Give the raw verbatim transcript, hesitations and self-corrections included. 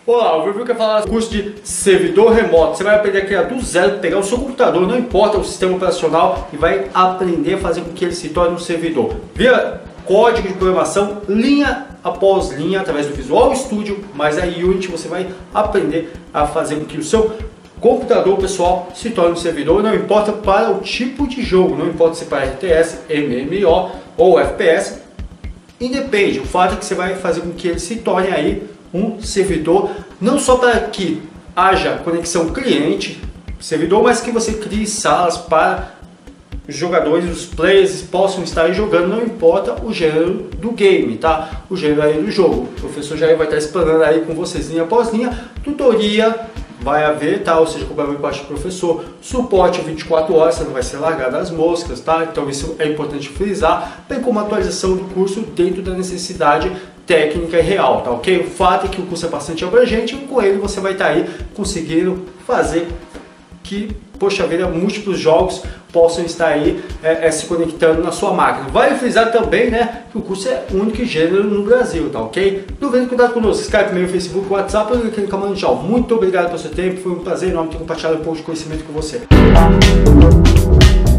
Olá, o Vivi quer falar do curso de servidor remoto. Você vai aprender a criar do zero, pegar o seu computador, não importa o sistema operacional, e vai aprender a fazer com que ele se torne um servidor. Via código de programação, linha após linha, através do Visual Studio, mas a Unity você vai aprender a fazer com que o seu computador pessoal se torne um servidor, não importa para o tipo de jogo, não importa se para R T S, M M O ou F P S, independe. O fato é que você vai fazer com que ele se torne aí um servidor, não só para que haja conexão cliente-servidor, mas que você crie salas para os jogadores, os players possam estar jogando, não importa o gênero do game, tá? O gênero aí do jogo. O professor Jair vai estar explanando aí com vocês linha após linha, tutoria vai haver, tá? Ou seja, acompanhamento por parte do professor, suporte vinte e quatro horas, você não vai ser largado às moscas, tá? Então isso é importante frisar, bem como a atualização do curso dentro da necessidade técnica e real, tá ok? O fato é que o curso é bastante abrangente e com ele você vai estar aí conseguindo fazer que, poxa vida, múltiplos jogos possam estar aí é, é, se conectando na sua máquina. Vale frisar também, né, que o curso é único gênero no Brasil, tá ok? Duvida de contato conosco, Skype, e-mail, Facebook, WhatsApp, ou aquele canal mundial. Muito obrigado pelo seu tempo, foi um prazer enorme ter compartilhado um pouco de conhecimento com você.